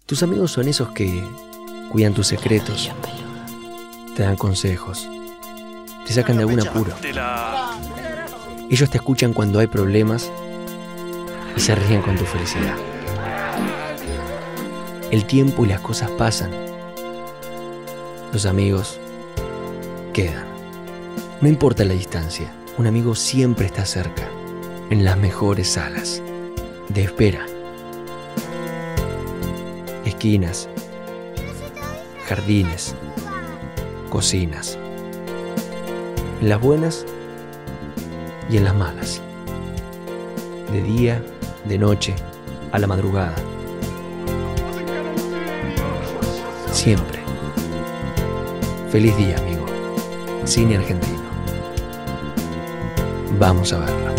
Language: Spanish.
Tus amigos son esos que cuidan tus secretos, te dan consejos, te sacan de algún apuro. Ellos te escuchan cuando hay problemas y se ríen con tu felicidad. El tiempo y las cosas pasan. Los amigos quedan. No importa la distancia, un amigo siempre está cerca, en las mejores salas de espera, esquinas, jardines, cocinas, en las buenas y en las malas, de día, de noche, a la madrugada, siempre. Feliz día, amigo. Cine argentino. Vamos a verlo.